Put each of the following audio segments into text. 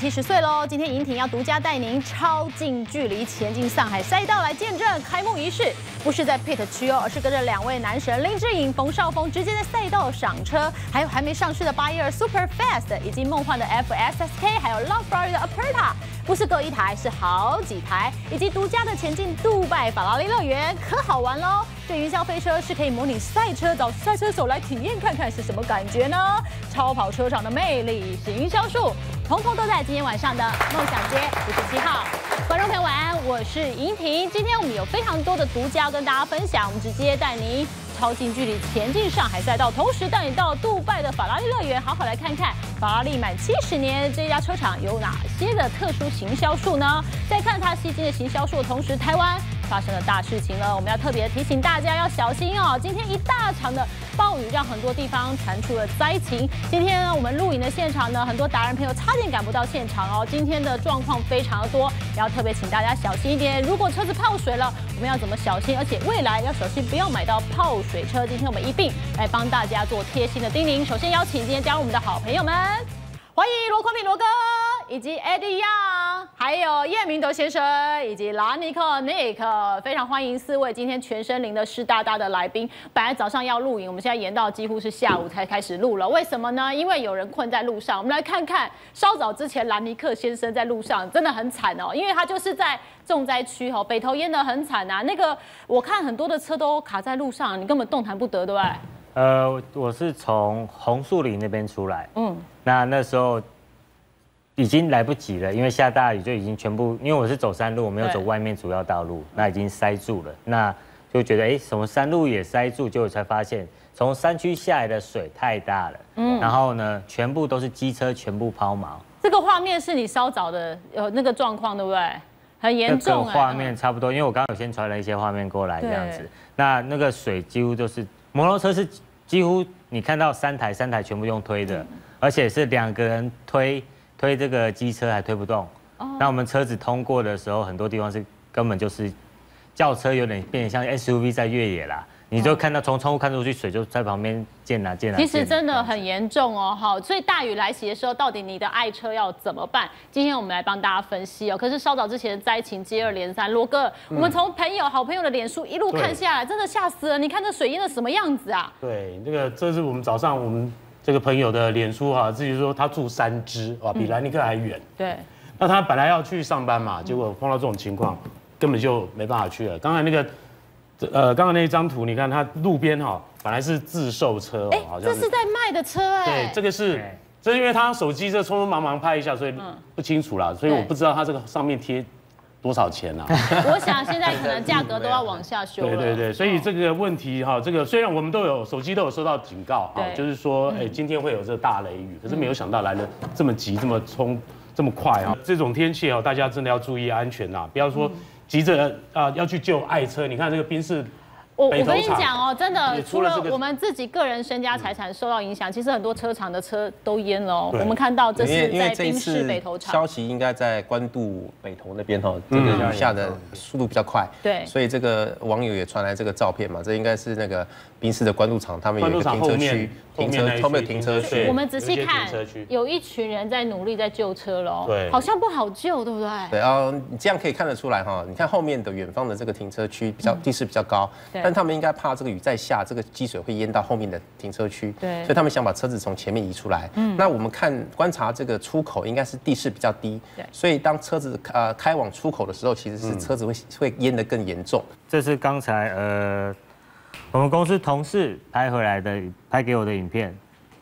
70岁喽！今天银婷要独家带您超近距离前进上海赛道，来见证开幕仪式。不是在 pit 区哦，而是跟着2位男神林志颖、冯绍峰直接在赛道上车，还有还没上市的812 Super Fast， 以及梦幻的 FSSK， 还有 Love Ferrari 的 Aperta， 不是各一台，是好几台，以及独家的前进杜拜法拉利乐园，可好玩喽！这云霄飞车是可以模拟赛车，找赛车手来体验看看是什么感觉呢？超跑车厂的魅力行销术，统统都在今天晚上的梦想街57号。观众朋友晚安，我是莹婷。今天我们有非常多的独家跟大家分享，我们直接带您超近距离前进上海赛道，同时带你到杜拜的法拉利乐园，好好来看看法拉利满70年这家车厂有哪些的特殊行销术呢？在看它吸金的行销术的同时，台湾发生了大事情了，我们要特别提醒大家要小心哦。今天一大场的暴雨让很多地方传出了灾情。今天呢，我们录影的现场呢，很多达人朋友差点赶不到现场哦。今天的状况非常的多，也要特别请大家小心一点。如果车子泡水了，我们要怎么小心？而且未来要小心不要买到泡水车。今天我们一并来帮大家做贴心的叮咛。首先邀请今天加入我们的好朋友们，欢迎罗坤平罗哥，以及 Eddie Yang， 还有叶明德先生，以及拉尼克 Nick， 非常欢迎4位今天全身淋的湿哒哒的来宾。本来早上要录影，我们现在延到几乎是下午才开始录了。为什么呢？因为有人困在路上。我们来看看稍早之前兰尼克先生在路上真的很惨哦，因为他就是在重灾区哦，北投淹得很惨啊。那个我看很多的车都卡在路上，你根本动弹不得，对不对？ 我是从红树林那边出来，那时候已经来不及了，因为下大雨就已经全部，因为我是走山路，我没有走外面主要道路，那已经塞住了，那就觉得什么山路也塞住，结果才发现从山区下来的水太大了，然后呢，全部都是机车全部抛锚。这个画面是你稍早的那个状况，对不对？很严重。 这个画面差不多，因为我刚刚有先传了一些画面过来这样子，那个水几乎都是。摩托车是几乎你看到3台全部用推的，而且是2个人推这个机车还推不动。那我们车子通过的时候，很多地方是根本就是轿车有点变得像 SUV 在越野啦。你就看到从窗户看出去，水就在旁边溅啊。其实真的很严重哦，好，所以大雨来袭的时候，到底你的爱车要怎么办？今天我们来帮大家分析哦。可是稍早之前的灾情接二连三，罗哥，我们从好朋友的脸书一路看下来，真的吓死了。你看这水淹的什么样子啊？ 对，这是我们早上我们这个朋友的脸书哈，自己说他住3支哇，比兰尼克还远。 对， 那他本来要去上班嘛，结果碰到这种情况，根本就没办法去了。刚才刚刚那一张图，你看它路边本来是自售车好像这是在卖的车对，这是因为他手机匆匆忙忙拍一下，所以不清楚啦，所以我不知道他这个上面贴多少钱啊。 我想现在可能价格都要往下修了。 对，所以这个问题这个虽然我们手机都有收到警告就是说今天会有这个大雷雨，可是没有想到来的这么急、这么冲、这么快这种天气大家真的要注意安全不要说。急着要去救爱车，你看这个宾士。 我跟你讲哦，真的，除了我们自己个人身家财产受到影响，其实很多车厂的车都淹了哦。我们看到这是在宾士北投厂， 消息应该在关渡北投那边这个雨下的速度比较快， 对， 所以这个网友也传来这个照片嘛，这应该是那个宾士的关渡厂，他们有一个停车区，后面停车区。 我们仔细看，有一群人在努力在救车喽， 对， 好像不好救，对不对？ 对你这样可以看得出来你看后面的远方的这个停车区地势比较高，但他们应该怕这个雨再下，这个积水会淹到后面的停车区， 对， 所以他们想把车子从前面移出来。那我们观察这个出口应该是地势比较低， 对， 所以当车子开往出口的时候，其实是车子会淹得更严重。 这是刚才我们公司同事拍给我的影片，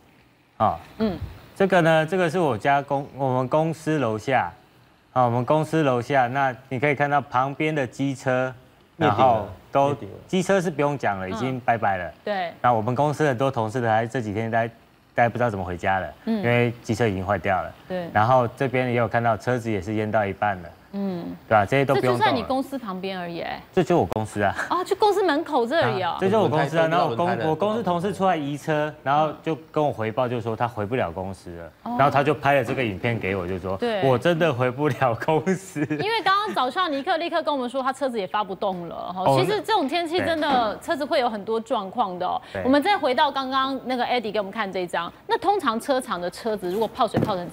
这个呢，这个是我们公司楼下，我们公司楼下，那你可以看到旁边的机车，然后机车是不用讲了，已经拜拜了。 对。 那我们公司很多同事这几天大家不知道怎么回家了，因为机车已经坏掉了。 对。 然后这边也有看到车子也是淹到一半了。对吧？这些都不用动了。 这就在你公司旁边而已， 这就我公司啊。 就公司门口这里这就我公司啊。然后我公司同事出来移车，然后就跟我回报，就说他回不了公司了。然后他就拍了这个影片给我，就说我真的回不了公司。因为刚刚早上尼克立刻跟我们说，他车子也发不动了。其实这种天气真的车子会有很多状况的。我们再回到刚刚那个 Eddie 给我们看这一张，那通常车厂的车子如果泡水泡成这样。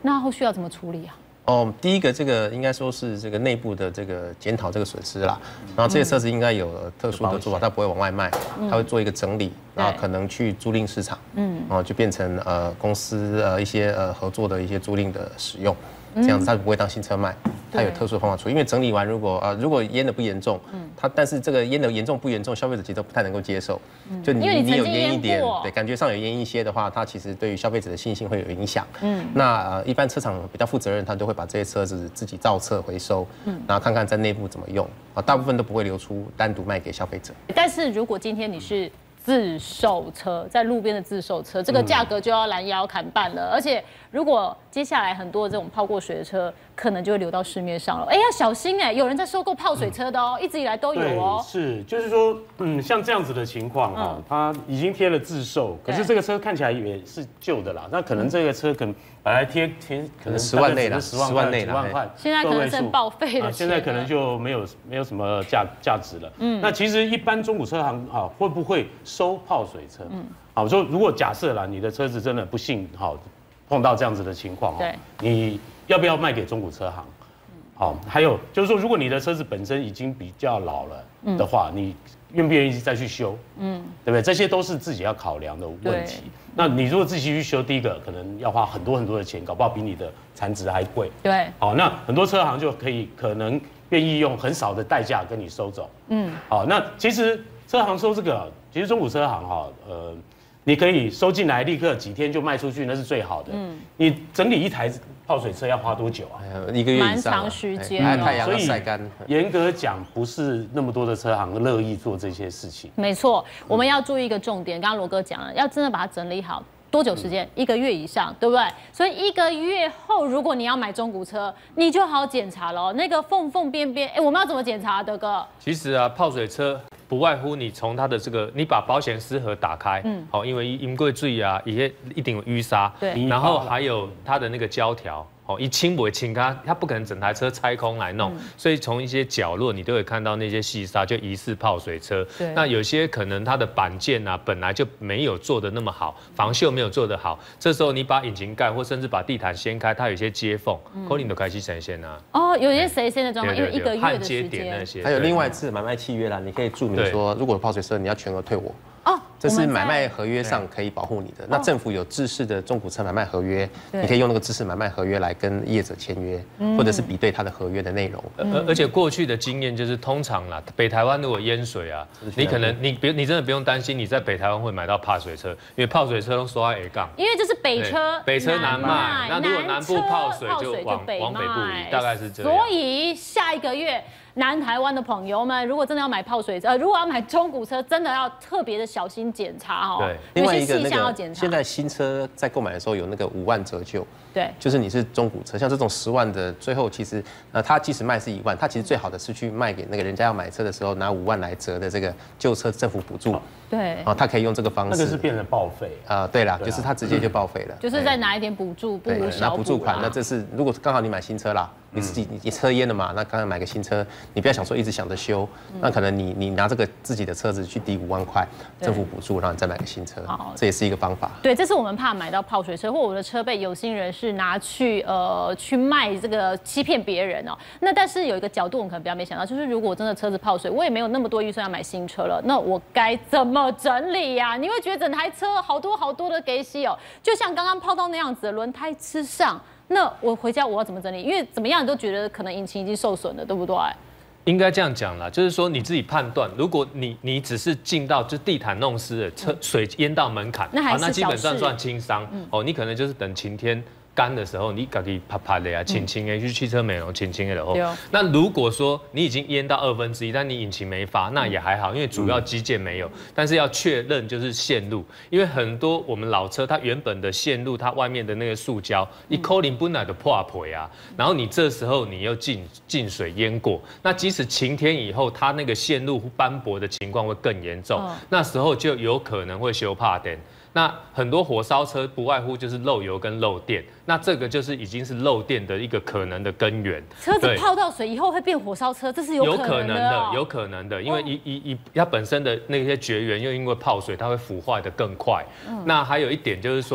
那后续要怎么处理啊？ 第一个这个应该说是这个内部的这个检讨这个损失啦，然后这些车子应该有特殊的做法，它不会往外卖，它会做一个整理，然后可能去租赁市场，然后就变成公司一些合作的一些租赁的使用。这样子它不会当新车卖，它有特殊的方法处理。因为整理完如果淹的不严重，但是这个淹的严重不严重，消费者其实都不太能够接受。就你有淹一点，对，感觉上有淹一些的话，它其实对于消费者的信心会有影响。那一般车厂比较负责任，他都会把这些车子自己造册回收，然后看看在内部怎么用，大部分都不会流出单独卖给消费者。 但是如果今天你是自售车，在路边的自售车，这个价格就要拦腰砍半了。而且，如果接下来很多这种泡过水的车，可能就会流到市面上了。要小心有人在收购泡水车的哦，一直以来都有哦。 是，就是说，像这样子的情况哈，它已经贴了自售，可是这个车看起来也是旧的啦。那可能这个车可能本来贴可能 10万内啦 ，10万内，10万块， 现在可能剩报废了， 现在可能就没有什么价值了。那其实一般中古车行会不会收泡水车？好，说如果假设啦，你的车子真的不幸碰到这样子的情况，你要不要卖给中古车行？好，还有就是说，如果你的车子本身已经比较老了的话，你愿不愿意再去修？对不对？这些都是自己要考量的问题。那你如果自己去修，第一个可能要花很多的钱，搞不好比你的残值还贵。 对， 好，那很多车行就可能愿意用很少的代价跟你收走。好，那其实车行收这个，其实中古车行你可以收进来，立刻几天就卖出去，那是最好的。你整理一台泡水车要花多久啊 ？1个月以上， 蛮长时间。 太阳要晒干。 严格讲，不是那么多的车行乐意做这些事情。 没错，我们要注意一个重点，刚刚罗哥讲了，要真的把它整理好。多久时间？1个月以上，对不对？所以1个月后，如果你要买中古车，你就好检查了。那个缝边边，我们要怎么检查，德哥？ 其实泡水车不外乎你从它的这个，你把保险丝盒打开，因为因贵罪啊，也一定有淤沙， 对， 然后还有它的那个胶条。一清不会清，它不可能整台车拆空来弄，所以从一些角落你都会看到那些细沙，就疑似泡水车。那有些可能它的板件啊本来就没有做的那么好，防锈没有做得好，这时候你把引擎盖或甚至把地毯掀开，它有一些接缝，可能都开始呈现啊。 有些谁先的状况，因为1个月的时间。 还有另外一次买卖契约啦，你可以注明说，如果有泡水车，你要全额退我。这是买卖合约上可以保护你的。那政府有制式的中古车买卖合约，你可以用那个制式买卖合约来跟业者签约，或者是比对他的合约的内容。 而且过去的经验就是，通常啦，北台湾如果淹水啊，你可能你真的不用担心你在北台湾会买到泡水车，因为泡水车都刷 A 杠， 因为就是北车南卖，那如果南部泡水就往北部移，大概是这样。 所以下1个月。南台湾的朋友们，如果真的要买泡水车，如果要买中古车，真的要特别的小心检查哦。 对，另外一个那个现在新车在购买的时候有那个5万折旧。 对， 就是你是中古车，像这种10万的，最后其实它即使卖是1万，它其实最好的是去卖给那个人家要买车的时候拿5万来折的这个旧车政府补助。 对， 他可以用这个方式。 那个是变成报废对啦，就是他直接就报废了。 就是再拿一点补助，不如小补。 拿补助款，那这是如果刚好你买新车啦，你自己你车淹了嘛，那刚刚买个新车，你不要想说一直想着修，那可能你拿这个自己的车子去抵5万块政府补助，让你再买个新车，这也是一个方法。 对，这是我们怕买到泡水车，或我的车被有心人士拿去去卖这个欺骗别人哦。那但是有一个角度我们可能比较没想到，就是如果真的车子泡水，我也没有那么多预算要买新车了，那我该怎么整理呀？你会觉得整台车好多的给洗哦，就像刚刚泡到那样子，轮胎吃上，那我回家我要怎么整理？因为怎么样你都觉得可能引擎已经受损了，对不对？ 应该这样讲啦，就是说你自己判断，如果你只是进到就地毯弄湿了，水淹到门槛，那基本上算轻伤你可能就是等晴天干的时候，你自己啪啪的呀，轻轻的去汽车美容，轻轻的后。那如果说你已经淹到1/2，但你引擎没发，那也还好，因为主要机件没有。但是要确认就是线路，因为很多我们老车它原本的线路，它外面的那个塑胶，一扣零本来的破皮啊，然后你这时候你又进水淹过，那即使晴天以后，它那个线路斑驳的情况会更严重，那时候就有可能会修怕电。那很多火烧车不外乎就是漏油跟漏电，那这个就是已经是漏电的一个可能的根源。 车子泡到水以后会变火烧车，这是有可能的， 有可能的，因为它本身的那些绝缘又因为泡水，它会腐坏的更快。那还有一点就是说，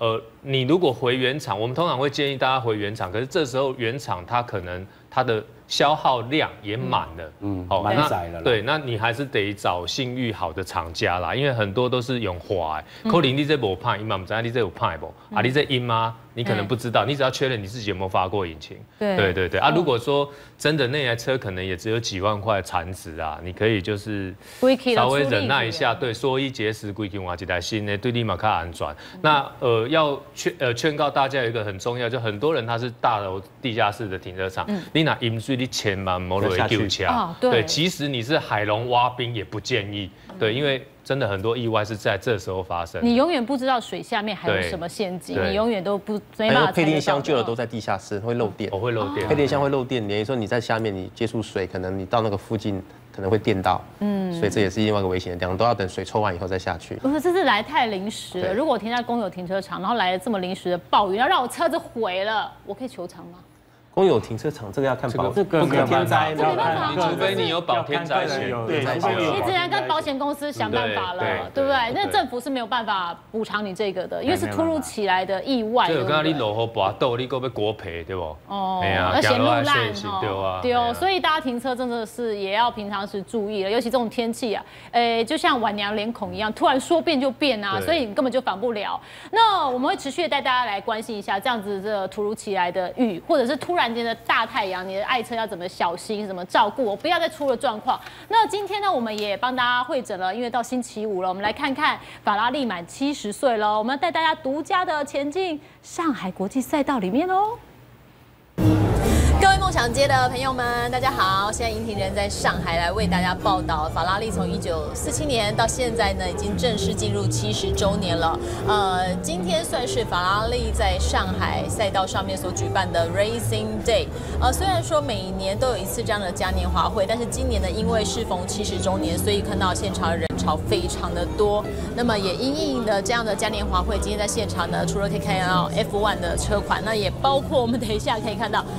你如果回原厂，我们通常会建议大家回原厂，可是这时候原厂它可能它的消耗量也满了， 满载了。 对，那你还是得找信誉好的厂家啦，因为很多都是用花，可能你这无派，伊嘛唔知道你这有派不？啊，你这阴吗？你可能不知道，你只要确认你自己有没有发过引擎。对啊，如果说真的那台车可能也只有几万块残值啊，你可以就是稍微忍耐一下，对，缩衣节食，规定换一台新的，对你嘛较安全。那要劝告大家有一个很重要，就很多人他是大楼地下室的停车场，你拿饮水你千万莫落去救车。对，即使你是海龙挖冰也不建议，对，因为真的很多意外是在这时候发生。 你永远不知道水下面还有什么陷阱，你永远都没办法。 配电箱旧的都在地下室，会漏电。 会漏电。 配电箱会漏电，等于说你在下面你接触水，可能你到那个附近可能会电到。所以这也是另外一个危险的地方，都要等水抽完以后再下去。 不是，这是来太临时了。如果我停在公有停车场，然后来了这么临时的暴雨，然后让我车子毁了，我可以求偿吗？ 公有停车场这个要看保， 这个不可天灾， 这没办法， 除非你有保天灾险， 对， 你只能跟保险公司想办法了，对不对？那政府是没有办法补偿你这个的，因为是突如其来的意外。 就有刚刚你落雨跋倒，你够要国赔对不？ 而且路烂对啊， 所以大家停车真的是也要平常时注意了，尤其这种天气啊，就像晚娘脸孔一样，突然说变就变啊，所以你根本就防不了。那我们会持续的带大家来关心一下这样子的突如其来的雨，或者是突然间的大太阳，你的爱车要怎么小心，怎么照顾，不要再出了状况。那今天呢，我们也帮大家汇诊了，因为到星期五了，我们来看看法拉利满70岁了，我们要带大家独家的前进上海国际赛道里面喽。各位梦想街的朋友们，大家好！现在尹婷人在上海来为大家报道，法拉利从1947年到现在呢，已经正式进入70周年了。今天算是法拉利在上海赛道上面所举办的 Racing Day。虽然说每年都有一次这样的嘉年华会，但是今年呢，因为适逢70周年，所以看到现场的人潮非常的多。那么也因应的这样的嘉年华会，今天在现场呢，除了可以看到 F1 的车款，那也包括我们等一下可以看到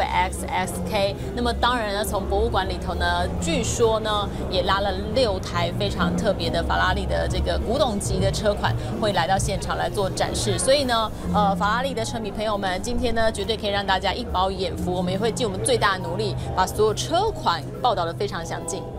FXSK。那么当然呢，从博物馆里头呢，据说呢也拉了6台非常特别的法拉利的这个古董级的车款会来到现场来做展示。所以呢，法拉利的车迷朋友们，今天呢绝对可以让大家一饱眼福。我们也会尽我们最大的努力，把所有车款报道得非常详尽。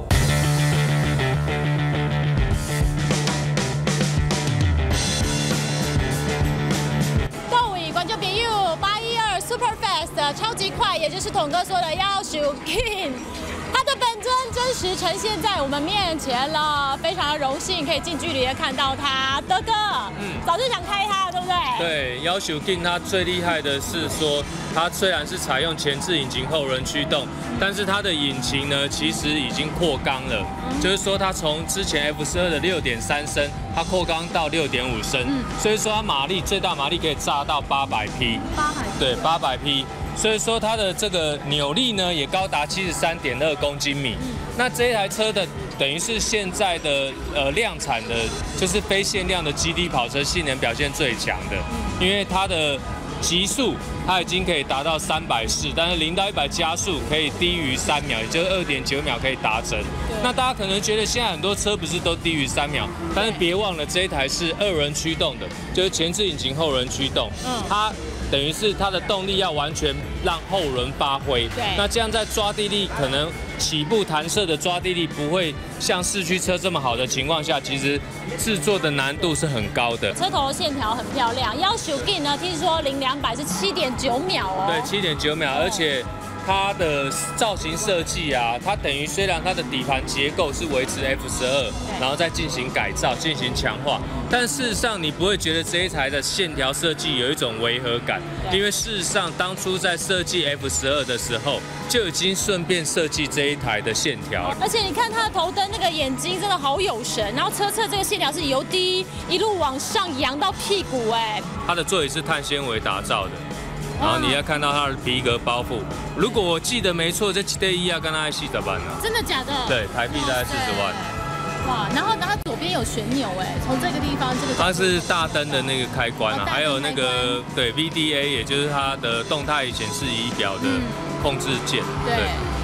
观众朋友，812 Super Fast 超级快，也就是统哥说的要求 King， 他的本尊真实呈现在我们面前了，非常的荣幸可以近距离的看到他，德哥，早就想开他，对不对？ 对，要求 King 他最厉害的是说，它虽然是采用前置引擎后轮驱动，但是它的引擎呢，其实已经扩缸了，就是说它从之前 F12的6.3升，它扩缸到6.5升，所以说它最大马力可以炸到800匹，对，800匹。所以说它的这个扭力呢，也高达73.2公斤米。那这一台车的等于是现在的量产的，就是非限量的GT跑车性能表现最强的，因为它的极速它已经可以达到340，但是0到100加速可以低于3秒，也就是2.9秒可以达成。那大家可能觉得现在很多车不是都低于3秒，但是别忘了这一台是2轮驱动的，就是前置引擎后轮驱动，它等于是它的动力要完全让后轮发挥。那这样在抓地力可能起步弹射的抓地力不会像四驱车这么好的情况下，其实制作的难度是很高的。 车头的线条很漂亮，要求 Gain 呢，听说0、200是7.9秒哦。 对，7.9秒，而且它的造型设计啊，它等于虽然它的底盘结构是维持 F12，然后再进行改造、进行强化，但事实上你不会觉得这一台的线条设计有一种违和感，因为事实上当初在设计 F12的时候，就已经顺便设计这一台的线条。 而且你看它的头灯那个眼睛真的好有神，然后车侧这个线条是由低一路往上扬到屁股，哎， 它的座椅是碳纤维打造的。然后你要看到它的皮革包覆，如果我记得没错，这几对要跟它40万呢。 真的假的？ 对，台币大概40万。 哇，然后它左边有旋钮哎，从这个地方这个。 它是大灯的那个开关啊，还有那个对 VDA， 也就是它的动态显示仪表的控制键。 对。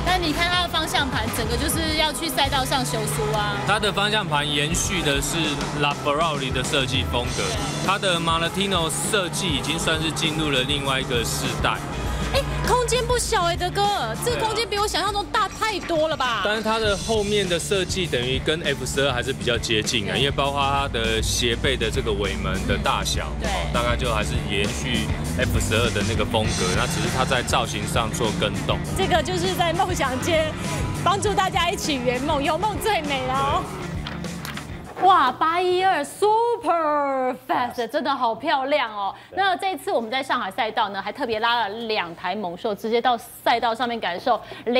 但你看它的方向盘，整个就是要去赛道上修梳啊。 它的方向盘延续的是 LaFerrari 的设计风格，它的 Malatino 设计已经算是进入了另外一个世代。 哎，空间不小哎，德哥，这个空间比我想象中大太多了吧？ 但是它的后面的设计等于跟 F12还是比较接近啊，因为包括它的斜背的这个尾门的大小， 对， 大概就还是延续 F12的那个风格，那只是它在造型上做更动。 这个就是在梦想街帮助大家一起圆梦，有梦最美了哦。哇，812 Super Fast 真的好漂亮哦！那这一次我们在上海赛道呢，还特别拉了2台猛兽，直接到赛道上面感受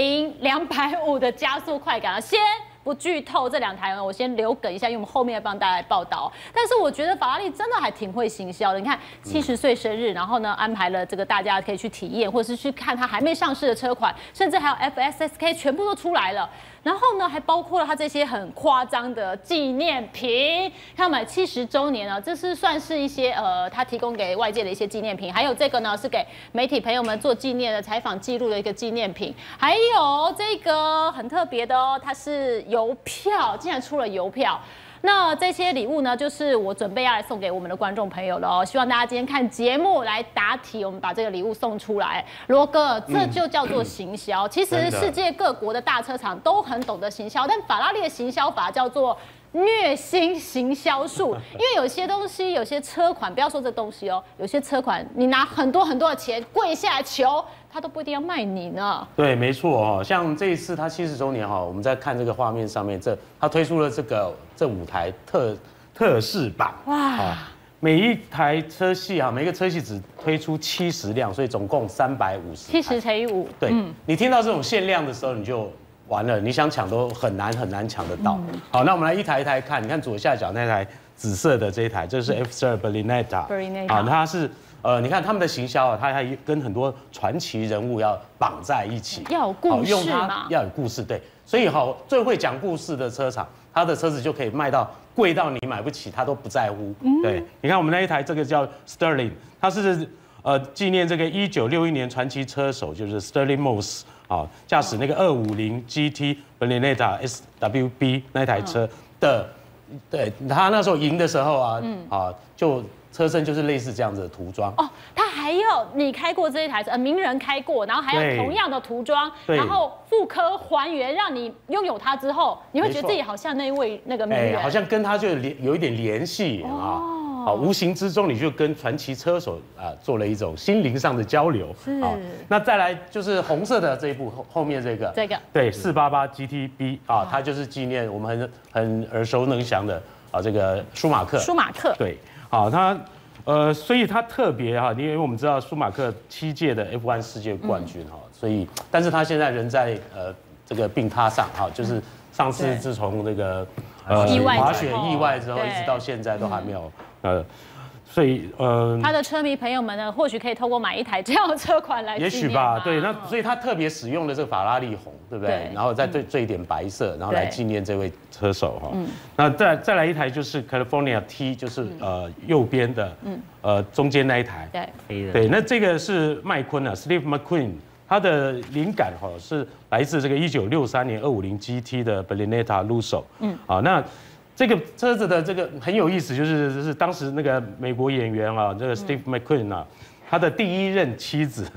0-250的加速快感啊！先不剧透这2台呢，我先留梗一下，因为我们后面要帮大家来报道。但是我觉得法拉利真的还挺会行销的。你看70岁生日，然后呢安排了这个大家可以去体验，或者是去看它还没上市的车款，甚至还有 FSSK 全部都出来了。然后呢，还包括了它这些很夸张的纪念品，看买70周年啊，这是算是一些它提供给外界的一些纪念品。还有这个呢，是给媒体朋友们做纪念的采访记录的一个纪念品。还有这个很特别的哦，它是邮票，竟然出了邮票。那这些礼物呢，就是我准备要来送给我们的观众朋友了哦。希望大家今天看节目来答题，我们把这个礼物送出来。罗哥，这就叫做行销。其实世界各国的大车厂都很懂得行销，但法拉利的行销法叫做虐心行销术。因为有些东西，有些车款，不要说这东西哦，有些车款你拿很多很多的钱跪下来求，他都不一定要卖你呢。 对，没错哦。像这一次他70周年哈，我们在看这个画面上面，他推出了这5台特仕版。哇！每一台车系啊，每个车系只推出70辆，所以总共350。 70乘以5。 对，你听到这种限量的时候，你就完了，你想抢都很难抢得到。好，那我们来一台一台看，你看左下角那台紫色的这一台，这是 F12 Berlinetta。好，它是。你看他们的行销啊，他还跟很多传奇人物要绑在一起， 要有故事嘛， 要有故事，对，所以好，最会讲故事的车厂，他的车子就可以卖到贵到你买不起，他都不在乎。对，你看我们那一台这个叫 Sterling， 它是纪念这个1961年传奇车手，就是 Sterling Moss 啊，驾驶那个250 GT Berlinetta SWB 那一台车的，对他那时候赢的时候啊，就。车身就是类似这样子的涂装哦，它还有你开过这一台车，名人开过，然后还有同样的涂装，然后复刻还原，让你拥有它之后，你会觉得自己好像那位那个名人， 好像跟他就有一点联系啊。好，无形之中你就跟传奇车手做了一种心灵上的交流。是。那再来就是红色的这一部后面这个对488 GTB 啊，它就是纪念我们很耳熟能详的这个舒马克。对。好，所以他特别哈，因为我们知道舒马克7届的 F1 世界冠军哈，所以，但是他现在人在这个病榻上哈，就是上次自从那个滑雪意外之后，一直到现在都还没有所以他的车迷朋友们呢，或许可以透过买一台这样的车款来， 也许吧，对，那所以他特别使用了这个法拉利红，对不对？然后再缀一点白色，然后来纪念这位车手哈。那再来一台就是 California T， 就是右边的中间那一台，对，那这个是麦昆啊 ，Steve McQueen， 他的灵感哈是来自这个1963年250 GT 的 Berlinetta Lusso， 那。这个车子的这个很有意思，就是当时那个美国演员啊，这个 Steve McQueen 啊，他的第1任妻子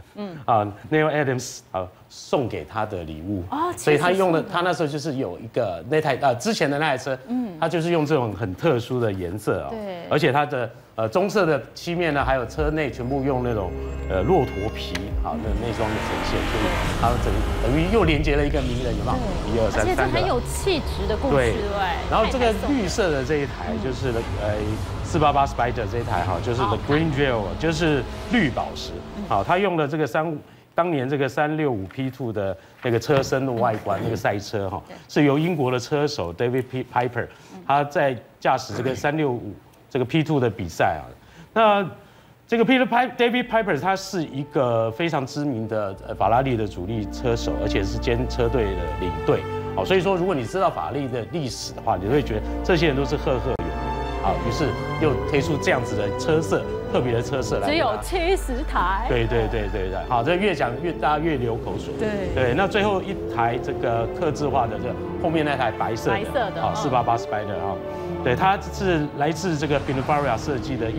Neil Adams 送给他的礼物，所以他用了他那时候就是有一个那台之前的那台车，他就是用这种很特殊的颜色啊，对，而且它的棕色的漆面呢，还有车内全部用那种骆驼皮的内装的呈现，所以它等于又连接了一个名人，有没有？1、2、3、3个， 而且这很有气质的故事，对。 然后这个绿色的这一台就是488 Spider 这一台哈，就是 The Green Jewel， 就是绿宝石，好，它用了这个当年这个365 P2 的那个车身的外观，那个赛车哈，是由英国的车手 David Piper， 他在驾驶这个365这个 P2 的比赛啊。那这个 David Piper 他是一个非常知名的法拉利的主力车手，而且是兼车队的领队。好，所以说如果你知道法拉利的历史的话，你会觉得这些人都是赫赫有名。 好，于是又推出这样子的车色，特别的车色来。 只有70台。 对。好，这越讲越大家越流口水。对。那最后一台这个客制化的这后面那台白色的，好488 Spider 啊，对，它是来自这个 Pininfarina 设计的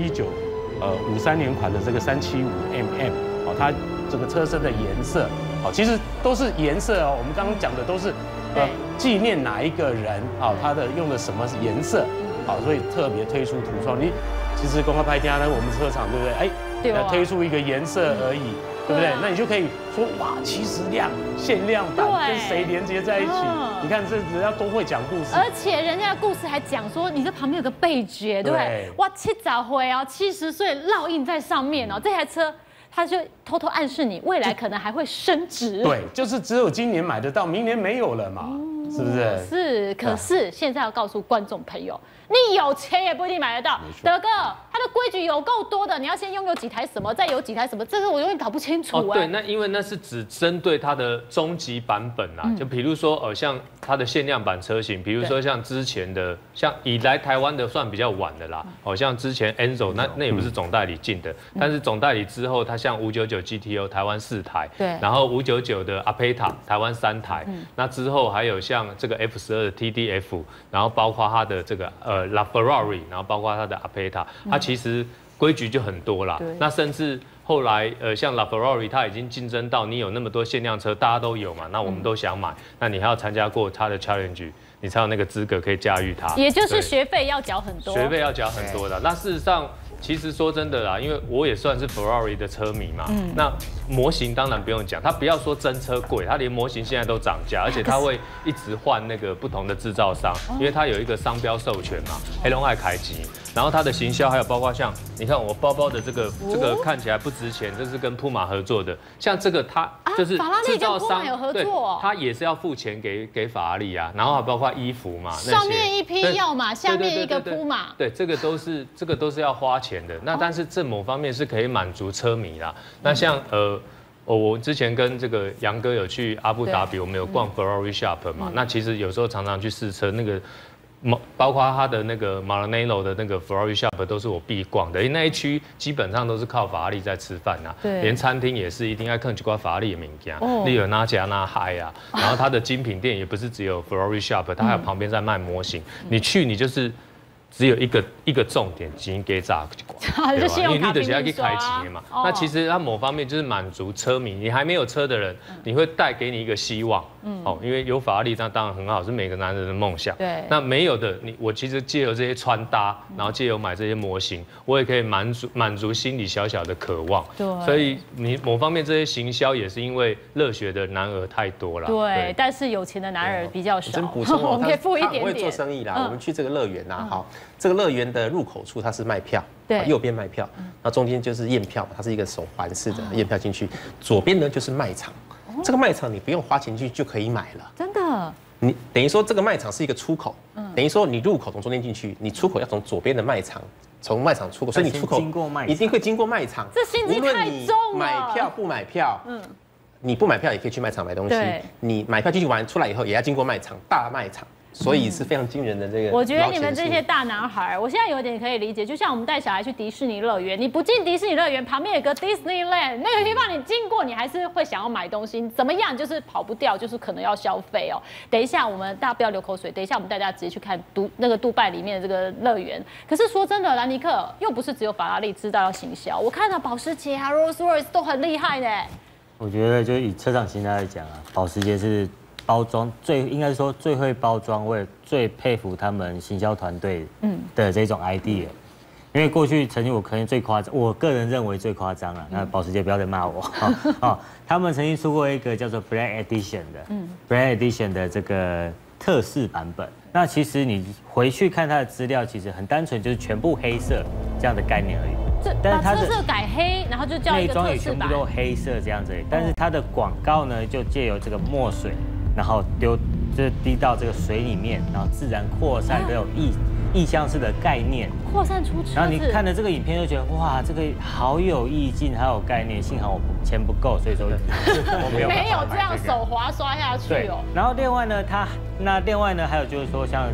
1953年款的这个375mm，好，它这个车身的颜色，好，其实都是颜色哦。我们刚刚讲的都是纪念哪一个人，好，它的用的什么颜色，好，所以特别推出涂装。你其实公开拍天呢，我们车厂对不对？哎，推出一个颜色而已，对不对？那你就可以说哇，70辆限量版跟谁连接在一起？你看这人家都会讲故事， 而且人家的故事还讲说，你这旁边有个背角，对不对？哇，70岁哦，70岁烙印在上面哦，这台车。他就偷偷暗示你，未来可能还会升值。 对，就是只有今年买得到，明年没有了嘛，是不是？ 是，可是现在要告诉观众朋友，你有钱也不一定买得到。德哥，他的规矩有够多的，你要先拥有几台什么，再有几台什么，这个我永远搞不清楚。 对，那因为那是只针对它的终极版本啦，就比如说像它的限量版车型，比如说像之前的，像以来台湾的算比较晚的啦，像之前 Enzo 那也不是总代理进的，但是总代理之后，它像599 GTO 台湾4台，对，然后599的 Apeta 台湾3台，那之后还有像这个 F12的 TDF， 然后包括它的这个LaFerrari， 然后包括它的 Apeta， 它其实规矩就很多啦。那甚至后来像 LaFerrari 它已经竞争到你有那么多限量车，大家都有嘛，那我们都想买，那你还要参加过它的 Challenge， 你才有那个资格可以驾驭它。 也就是学费要缴很多。 学费要缴很多的。那事实上。其实说真的啦，因为我也算是 Ferrari 的车迷嘛，那模型当然不用讲，它不要说真车贵，它连模型现在都涨价，而且它会一直换那个不同的制造商，因为它有一个商标授权嘛，黑龙江凯吉，然后它的行销还有包括像你看我包包的这个看起来不值钱，这是跟普马合作的，像这个它就是制造商对，它也是要付钱给法拉利啊，然后还包括衣服嘛， 上面一匹要嘛，下面一个普马， 对，这个都是要花钱的。那但是这某方面是可以满足车迷啦。那像我之前跟这个杨哥有去阿布达比，我们有逛 Ferrari Shop 嘛。那其实有时候常常去试车，那个包括他的那个 Maranello 的那个 Ferrari Shop 都是我必逛的，因为那一区基本上都是靠法拉利在吃饭呐。对，连餐厅也是一定要看去挂法拉利的名家，例如那家那嗨啊。然后他的精品店也不是只有 Ferrari Shop， 他还有旁边在卖模型。你去你就是。只有一个重点，钱给砸就挂，对吧？因为你的要去开钱嘛。那其实它某方面就是满足车迷，你还没有车的人，你会带给你一个希望。因为有法拉利那当然很好，是每个男人的梦想。对。那没有的，我其实借由这些穿搭，然后借由买这些模型，我也可以满足心里小小的渴望。对。所以你某方面这些行销也是因为热血的男儿太多了。对。 但是有钱的男儿比较少。 真补充我们可以付一点点。 我会做生意啦，我们去这个乐园呐，好。这个乐园的入口处它是卖票，对，右边卖票，那中间就是验票，它是一个手环式的验票进去，左边呢就是卖场，这个卖场你不用花钱进去就可以买了， 真的。 你等于说这个卖场是一个出口，等于说你入口从中间进去，你出口要从左边的卖场，从卖场出口，所以你出口一定会经过卖场， 这心机太重了。 买票不买票，你不买票也可以去卖场买东西，你买票进去玩出来以后也要经过卖场，大卖场。所以是非常惊人的这个。 我觉得你们这些大男孩，我现在有点可以理解，就像我们带小孩去迪士尼乐园，你不进迪士尼乐园，旁边有个 Disneyland， 那个地方你经过，你还是会想要买东西，怎么样就是跑不掉，就是可能要消费哦。等一下我们大家不要流口水，等一下我们带大家直接去看那个杜拜里面的这个乐园。可是说真的，兰尼克又不是只有法拉利知道要行销，我看到保时捷啊、Rolls-Royce 都很厉害呢。 我觉得就以车厂形态来讲啊，保时捷是。包装应该说最会包装，我也最佩服他们行销团队的这种 idea。因为过去曾经我可能最夸张，我个人认为最夸张了。那保时捷不要再骂我。他们曾经出过一个叫做 Black Edition 的，Black Edition 的这个特仕版本。那其实你回去看它的资料，其实很单纯，就是全部黑色这样的概念而已。 但是它的车色改黑，然后就叫一个特仕版。内装也全部都黑色这样子而已。但是它的广告呢，就借由这个墨水。然后就是滴到这个水里面，然后自然扩散，都有意象式的概念，扩散出去。 然后你看了这个影片就觉得哇，这个好有意境，好有概念。幸好我钱不够，所以说我没有没有这样手滑刷下去哦。 然后另外呢，另外呢还有就是说像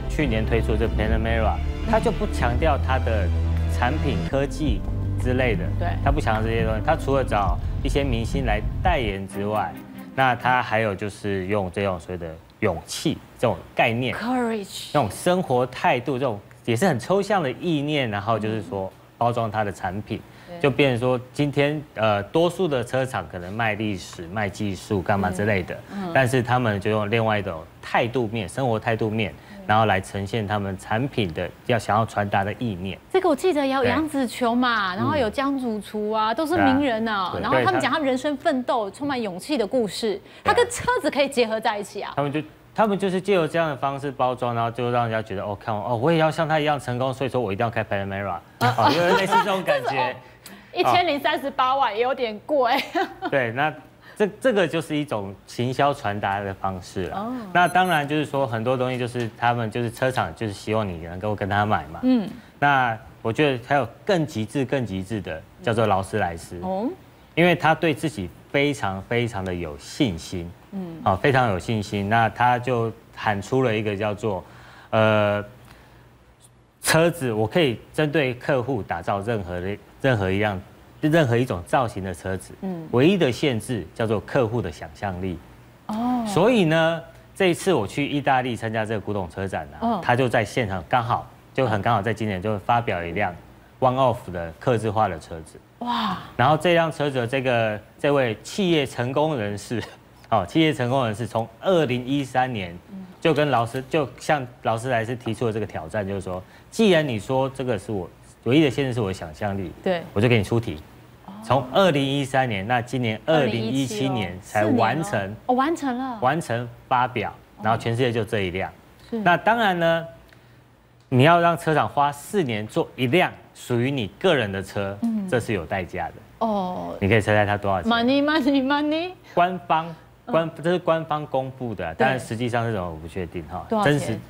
去年推出的这 Panamera， 它就不强调它的产品科技之类的， 对， 它不强调这些东西。它除了找一些明星来代言之外，那它还有就是用这种所谓的勇气这种概念 ，courage， 那种生活态度，这种也是很抽象的意念，然后就是说包装它的产品。就变成说，今天多数的车厂可能卖历史、卖技术、干嘛之类的，但是他们就用另外一种态度面、生活态度面，然后来呈现他们产品的想要传达的意念。 这个我记得有杨紫琼嘛，然后有江主厨啊，都是名人啊。然后他们讲他们人生奋斗、充满勇气的故事，它跟车子可以结合在一起啊。 他们就是借由这样的方式包装，然后就让人家觉得哦，看哦，我也要像他一样成功，所以说我一定要开 Panamera， 因为类似这种感觉。 1038万也有点贵。 对，那这个就是一种行销传达的方式了。那当然就是说很多东西就是他们就是车厂就是希望你能够跟他买嘛。那我觉得还有更极致的叫做劳斯莱斯。因为他对自己非常的有信心。非常有信心。那他就喊出了一个叫做车子，我可以针对客户打造任何一种造型的车子，唯一的限制叫做客户的想象力。所以呢，这一次我去意大利参加这个古董车展呢，他就在现场刚好在今年就发表一辆 one off 的客制化的车子。哇！然后这辆车子的这位企业成功人士从2013年就向劳斯莱斯提出了这个挑战，就是说，既然你说这个是我唯一的限制是我的想象力，对，我就给你出题。从2013年，那今年2017年才完成，完成发表，然后全世界就这一辆。那当然呢，你要让车厂花4年做一辆属于你个人的车，这是有代价的。你可以猜猜它多少钱 ？Money。 这是官方公布的，但是实际上是什么我不确定哈。 多少钱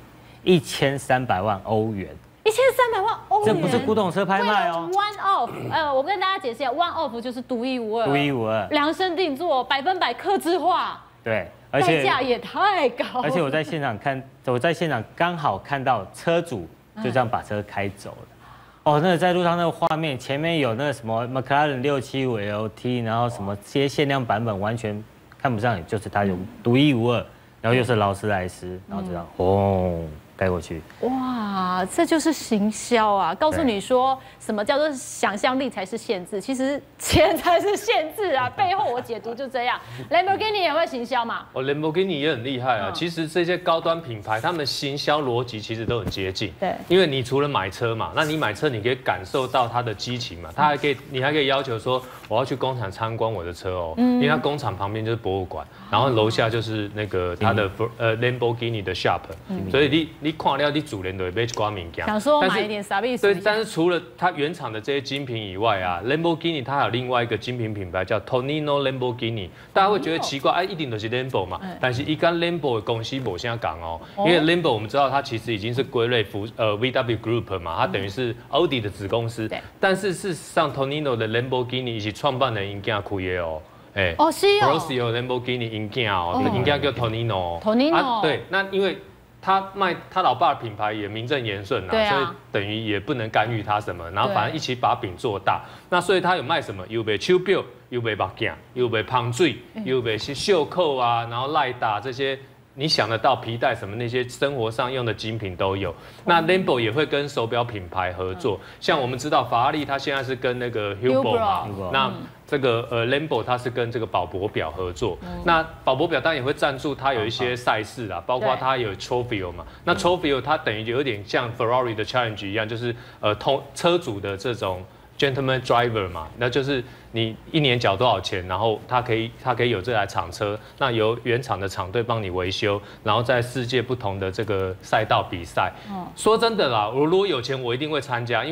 ？1300万欧元。 1300万欧元， 这不是古董车拍卖哦。 One off， 我跟大家解释一下 ，One off 就是独一无二，量身定做，100%客制化。 对，而且代价也太高了。 而且我在现场刚好看到车主就这样把车开走了。那个在路上那个画面，前面有那个什么 McLaren 675 LT， 然后什么这些限量版本完全看不上眼，就是它有独一无二，然后又是劳斯莱斯，然后这样开过去。 哇，这就是行销啊！告诉你说什么叫做想象力才是限制，其实钱才是限制啊！背后我解读就这样。Lamborghini 也会行销嘛 ？Lamborghini 也很厉害啊。其实这些高端品牌，他们行销逻辑其实都很接近。 对， 因为你除了买车嘛，那你买车你可以感受到它的激情嘛，你还可以要求说我要去工厂参观我的车哦，因为它工厂旁边就是博物馆，然后楼下就是那个它的Lamborghini 的 shop， 所以你看了你主人都会买一挂物件， 想说买一点傻逼。 对，但是除了它原厂的这些精品以外啊 ，Lamborghini 它还有另外一个精品品牌叫 Tonino Lamborghini， 大家会觉得奇怪，一定都是 Lambo 嘛，但是一跟 Lambo 的公司没现在讲哦，因为 Lambo 我们知道它其實已經是歸類VW Group 嘛，它等於是奧迪的子公司，但是事實上 Tonino 的 Lamborghini 以及創辦人因囝開的哦。 是哦 ，Rossio Lamborghini 因囝哦，因囝叫 Tonino。 Tonino。 对，那因为他卖他老爸的品牌也名正言顺啊，所以等于也不能干预他什么，然后反正一起把饼做大。那所以他有卖什么？有卖手表，有卖目镜，有卖香水，有卖袖扣啊，然后赖打这些。你想得到皮带什么那些生活上用的精品都有。那 Lambo 也会跟手表品牌合作，像我们知道法拉利它现在是跟那个 Hublot 嘛，那这个Lambo 它是跟这个宝珀表合作。那宝珀表当然也会赞助它有一些赛事啦，包括它有 Trofeo 嘛。那 Trofeo 它等于有点像 Ferrari 的 Challenge 一样，就是车主的这种 Gentleman Driver 嘛，那就是你1年缴多少钱，然后他可以有这台厂车，那由原厂的厂队帮你维修，然后在世界不同的这个赛道比赛。说真的啦，我如果有钱，我一定会参加，因为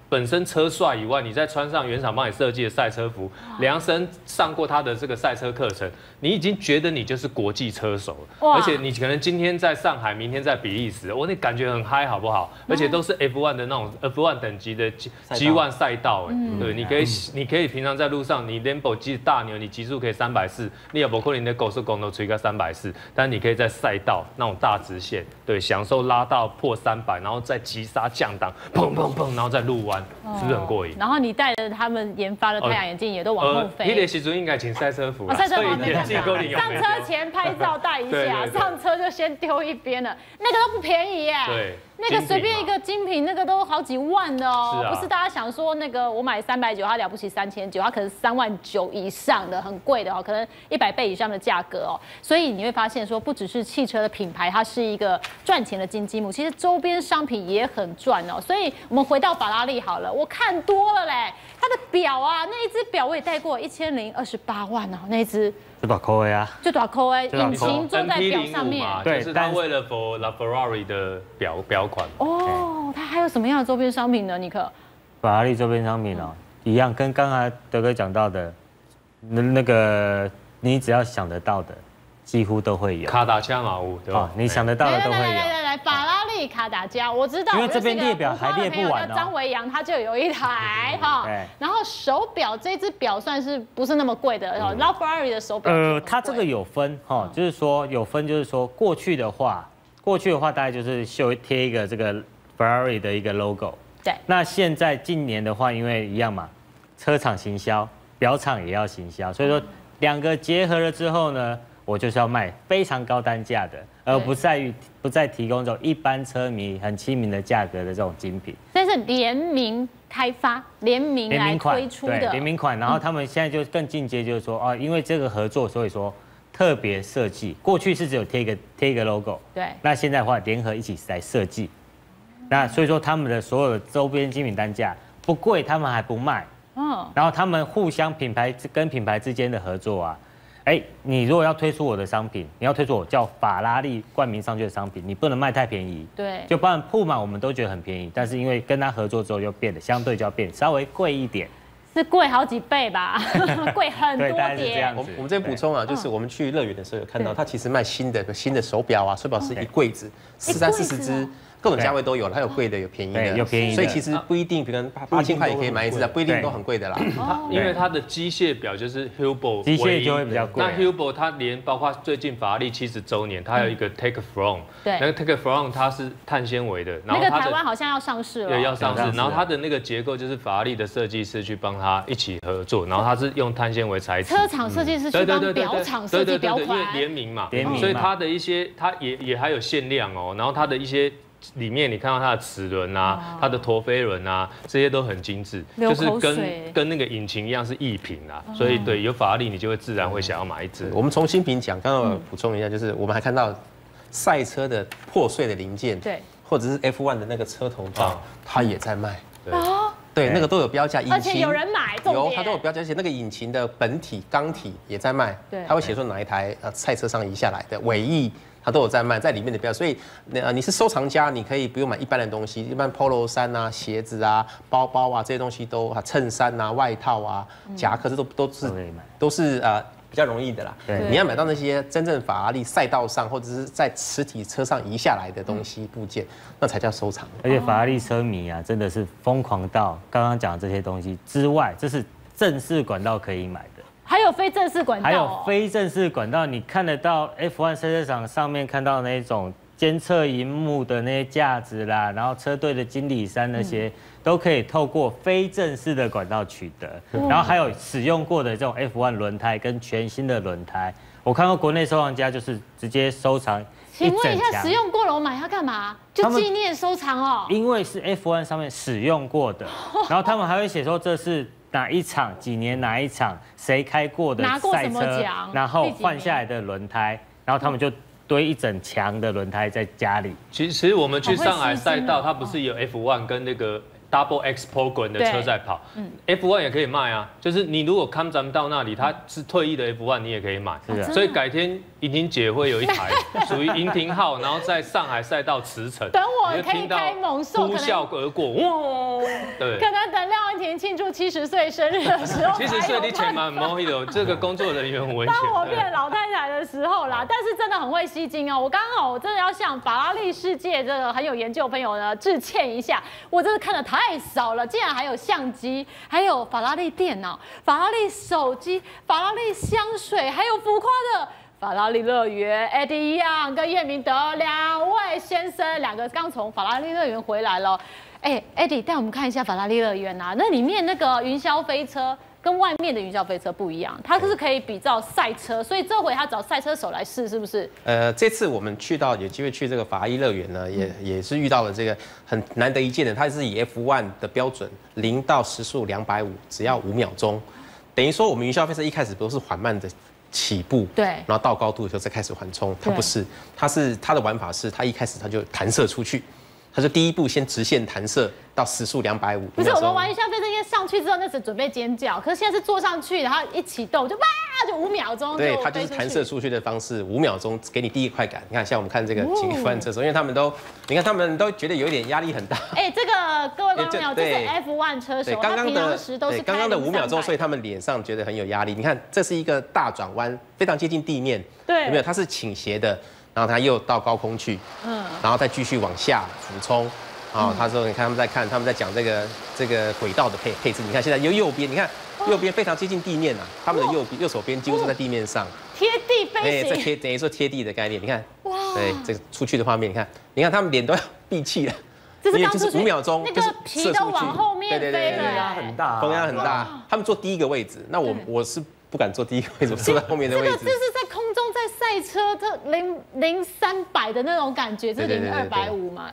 本身车帅以外，你再穿上原厂帮你设计的赛车服，量身上过他的这个赛车课程，你已经觉得你就是国际车手了。而且你可能今天在上海，明天在比利时，那感觉很嗨，好不好？而且都是 F1 的那种 F1 等级的 G1 赛道，对，你可以平常在路上，你 Lambo 大牛，你极速可以340，你也不可能的高速公路吹个340，但你可以在赛道那种大直线，对，享受拉到破300，然后再急刹降档，砰砰砰，然后再路弯，是不是很过瘾？ 然后你戴着他们研发的太阳眼镜也都往后飞。 那个时候应该请赛车服， 赛车服没看到。 上车前拍照带一下，上车就先丢一边了，那个都不便宜耶。 对。 那个随便一个精品，那个都好几万的哦，不是大家想说那个我买390，它了不起3900，它可能39000以上的，很贵的哦，可能100倍以上的价格哦。所以你会发现说，不只是汽车的品牌，它是一个赚钱的金鸡母，其实周边商品也很赚哦。所以我们回到法拉利好了，我看多了嘞，它的表啊，那一只表我也戴过，1028万哦，那一只。 就大扣呀， 就大扣哎，引擎坐在表上面， 对，就是他为了 for La Ferrari 的表款。 哦，它还有什么样的周边商品呢？尼克？ 法拉利周边商品哦，一样跟刚才德哥讲到的，那个你只要想得到的，几乎都会有。 卡达加马屋，对吧？ 你想得到的都会有。 来，法拉利卡达加，我知道， 因为这边列表还列不完哦。 张维扬他就有一台哈，然后手表这只表算是不是那么贵的，La Ferrari 的手表。 它这个有分哈，就是说有分，就是说过去的话大概就是贴一个这个 Ferrari 的一个 logo。 对。 那现在近年的话，因为一样嘛，车厂行销，表厂也要行销，所以说两个结合了之后呢，我就是要卖非常高单价的，而不再提供这种一般车迷很亲民的价格的这种精品。 这是联名开发、联名来推出的联名款，然后他们现在就更进阶，就是说因为这个合作，所以说特别设计。过去是只有贴一个 logo， 对， 那现在的话联合一起来设计。那所以说他们的所有的周边精品单价不贵，他们还不卖。然后他们互相品牌跟品牌之间的合作啊。你如果要推出我的商品，你要推出我叫法拉利冠名上去的商品，你不能卖太便宜。 对， 就包含铺满我们都觉得很便宜，但是因为跟他合作之后，就变得相对就要变稍微贵一点， 是贵好几倍吧，贵很多点。 我们这边补充啊，就是我们去乐园的时候有看到，它其实卖新的手表啊，手表是一柜子，40、40只。各种价位都有了，它有贵的，有便宜的， 有便宜的， 所以其实不一定，可能8000块也可以买一只啊，不一定都很贵的啦。 因为它的机械表就是 Hublot， 机械就会比较贵。 那 Hublot 它连包括最近法拉利70周年，它有一个 Take From， 对， 那个 Take From 它是碳纤维的， 然后那个台湾好像要上市了， 对，要上市。然后它的那个结构就是法拉利的设计师去帮他一起合作，然后它是用碳纤维材质。 车厂设计师去帮表厂设计表款， 因为联名嘛，所以它的一些它也还有限量哦，然后它的一些。里面你看到它的齿轮啊，它的陀飞轮啊，这些都很精致，就是跟那个引擎一样是异品啦，所以对有法拉利你就会自然会想要买一只。 我们从新品讲，刚刚补充一下，就是我们还看到赛车的破碎的零件， 对， 或者是 F1 的那个车头罩，它也在卖， 对， 那个都有标价， 而且有人买， 它都有标价，而且那个引擎的本体钢体也在卖， 对， 它会写出哪一台赛车上移下来的尾翼。它都有在卖，在里面的标，所以你是收藏家，你可以不用买一般的东西，一般 Polo 衫啊、鞋子啊、包包啊这些东西都衬衫啊、外套啊、夹克，这都是比较容易的啦。你要买到那些真正法拉利赛道上或者是在实体车上移下来的东西部件，那才叫收藏。 而且法拉利车迷啊，真的是疯狂到刚刚讲的这些东西之外，这是正式管道可以买的。 还有非正式管道， 还有非正式管道，你看得到 F1 赛车场上面看到那种监测萤幕的那些架子啦，然后车队的经理衫那些，都可以透过非正式的管道取得。然后还有使用过的这种 F1 轮胎跟全新的轮胎，我看过国内收藏家就是直接收藏。 请问一下，使用过了我买它干嘛？就纪念收藏哦。 因为是 F1 上面使用过的，然后他们还会写说这是。哪一场几年哪一场谁开过的赛车，然后换下来的轮胎，然后他们就堆一整墙的轮胎在家里。 其实我们去上海赛道，它不是有 F1 跟那个 Double X Program 的车在跑，F1 也可以卖啊。就是你如果看咱们到那里，它是退役的 F1，你也可以买。所以改天银婷姐会有一台属于银婷号，然后在上海赛道驰骋， 等我可以开猛兽， 呼啸而过，哇！对， 可能等廖文婷庆祝70岁生日的时候 ，70岁你前蛮摸有这个工作人员很危险。 当我变老太太的时候啦，但是真的很会吸睛哦。我刚好真的要向法拉利世界这个很有研究的朋友呢致歉一下，我真的看的太少了，竟然还有相机，还有法拉利电脑、法拉利手机、法拉利香水，还有浮夸的。法拉利乐园 ，Eddie Yang 跟叶明德2位先生，两个刚从法拉利乐园回来了。Eddie 带我们看一下法拉利乐园啊，那里面那个云霄飞车跟外面的云霄飞车不一样，它是可以比照赛车，所以这回他找赛车手来试，是不是？ 这次我们去到有机会去这个法拉利乐园呢，也是遇到了这个很难得一见的，它是以 F1 的标准，0到时速250，只要5秒钟，等于说我们云霄飞车一开始都是缓慢的。起步， 对， 然后到高度的时候再开始缓冲，它不是，它的玩法是，它一开始它就弹射出去，它就第一步先直线弹射到时速250。 不是我们玩云霄飞车，因为上去之后那时准备尖叫，可是现在是坐上去，然后一启动就哇，就5秒钟， 对，它就是弹射出去的方式，5秒钟给你第一快感。你看，像我们看这个情侣翻车手，因为他们都觉得有一点压力很大。 这个各位观众朋友，这是 F1 车手，他平常时都是刚刚的5秒钟，所以他们脸上觉得很有压力。你看，这是一个大转弯，非常接近地面， 对， 有没有？它是倾斜的，然后它又到高空去，然后再继续往下俯冲。他说，你看他们在讲这个轨道的配置。你看现在右边，你看右边非常接近地面啊，他们的右手边几乎是在地面上， 贴地飞行， 这等于说贴地的概念。你看，哇，对，这个出去的画面，你看他们脸都要闭气了。 这是刚出去 5秒钟， 那个皮都往后面飞了， 风压很大， 风压很大。他们坐第一个位置，那我是不敢坐第一个位置，我坐在后面的位置。 这是在空中在赛车，这0-300的那种感觉，这是0-250嘛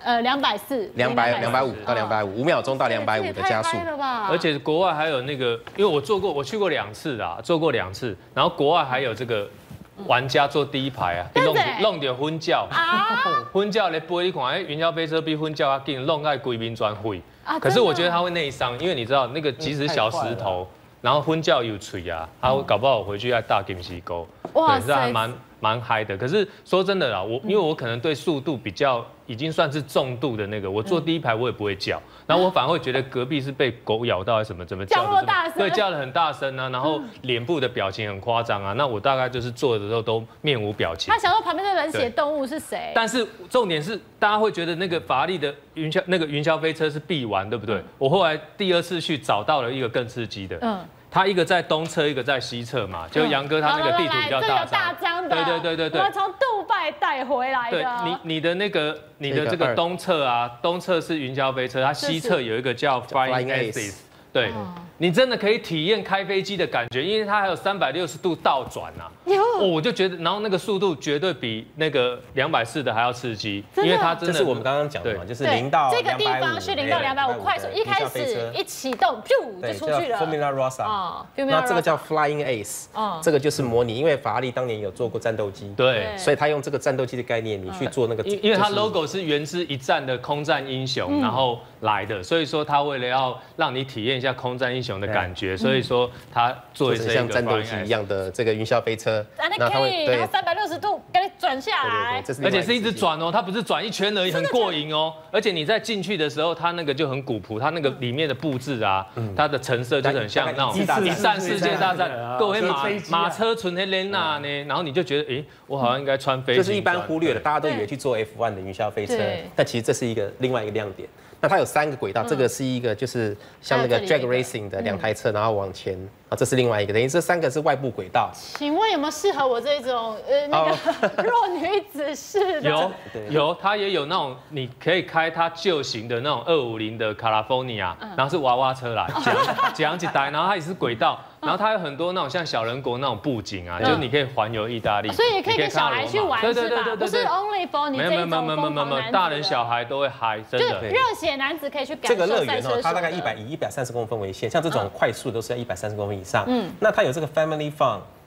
，240，250 到250，5秒钟到250的加速。 而且国外还有那个，因为我去过2次啦，做过2次，然后国外还有这个。玩家坐第一排啊，弄点昏叫，昏叫来飞，你看，云霄飞车比昏叫啊紧，弄在规面全毁。可是我觉得它会内伤，因为你知道那个即使小石头，然后昏叫有吹啊，它搞不好回去要大金丝沟，对，这还蛮嗨的。可是说真的啦，因为我可能对速度比较已经算是重度的那个，我坐第一排我也不会叫，然后我反而会觉得隔壁是被狗咬到还是什么，怎么叫那么大声？ 对，叫得很大声啊，然后脸部的表情很夸张啊。那我大概就是坐的时候都面无表情。 他想说旁边的冷血动物是谁？ 但是重点是大家会觉得那个法拉利的云霄飞车是必玩，对不对？我后来第2次去找到了一个更刺激的，它一个在东侧，一个在西侧嘛，就杨哥他那个地图比较大张， 对，我从杜拜带回来的。 对，你的这个东侧啊，东侧是云霄飞车，它西侧有一个叫 Flying Aces， 对，你真的可以体验开飞机的感觉，因为它还有360度倒转啊。我就觉得，然后那个速度绝对比那个240的还要刺激，因为它真的。 这是我们刚刚讲的嘛，就是0到250。 这个地方是0到250，快速，一开始一启动，就出去了。 Formula Rossa，那这个叫 Flying Ace， 这个就是模拟，因为法拉利当年有做过战斗机， 对， 所以他用这个战斗机的概念，你去做那个。 因为它 logo 是源自一战的空战英雄，然后来的，所以说他为了要让你体验一下空战英雄的感觉，所以说他做一像战斗机一样的这个云霄飞车。 那可以，然后360度给你转下来， 而且是一直转哦，它不是转一圈而已，很过瘾哦。而且你在进去的时候，它那个就很古朴，它那个里面的布置啊，它的成色就是很像那种一战世界大战，各位马车纯黑莲娜呢，然后你就觉得，我好像应该穿飞机。 就是一般忽略了，大家都以为去做 F1 的云霄飞车，但其实这是另外一个亮点。那它有3个轨道，这个是一个就是像那个 drag racing 的2台车，然后往前啊，这是另外一个，等于这3个是外部轨道。 请问有没有适合我这种那个弱女子式的？ 有，它也有那种你可以开它旧型的那种250的 California， 然后是娃娃车来讲几台，然后它也是轨道。然后它有很多那种像小人国那种布景啊，就是你可以环游意大利， 所以你可以跟小孩去玩，是吧？不是 only for 你这种疯狂男子， 大人小孩都会嗨，真的。 热血男子可以去感受这个乐园哦， 它大概以130公分为限，像这种快速都是要130公分以上。那它有这个 Family Fun，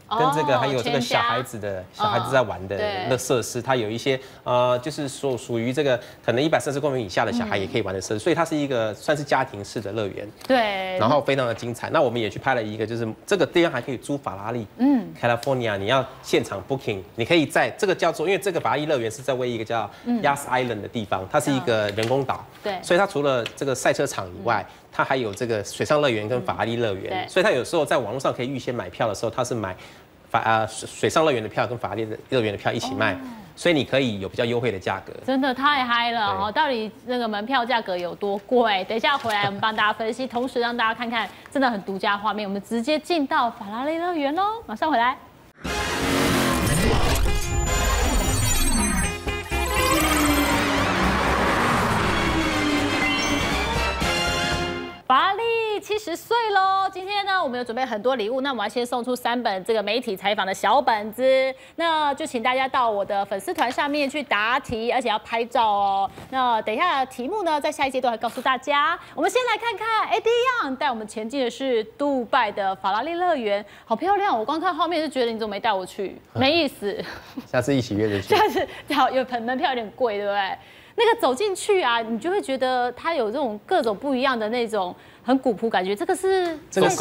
跟这个还有这个小孩子在玩的那设施，它有一些就是属于这个可能130公分以下的小孩也可以玩的设施，所以它是一个算是家庭式的乐园。 对， 然后非常的精彩。那我们也去拍了一个，就是这个地方还可以租法拉利。California 你要现场 booking， 你可以在这个叫做，因为这个法拉利乐园是在位一个叫 Yas Island 的地方，它是一个人工岛。对，所以它除了这个赛车场以外，它还有这个水上乐园跟法拉利乐园。所以它有时候在网络上可以预先买票的时候，它是买水上乐园的票跟法拉利乐园的票一起卖。所以你可以有比较优惠的价格， 真的太嗨了哦！到底那个门票价格有多贵？等一下回来我们帮大家分析，同时让大家看看真的很独家画面。我们直接进到法拉利乐园喽，马上回来。法拉利70岁喽！今天呢，我们有准备很多礼物，那我们要先送出3本这个媒体采访的小本子，那就请大家到我的粉丝团上面去答题，而且要拍照哦。那等一下题目呢，在下一阶段会告诉大家。我们先来看看，第一样带我们前进的是杜拜的法拉利乐园，好漂亮！我光看画面就觉得你怎么没带我去，没意思。 下次一起约着去。 下次好，门票有点贵，对不对？那个走进去啊，你就会觉得它有这种各种不一样的那种很古朴感觉。这个是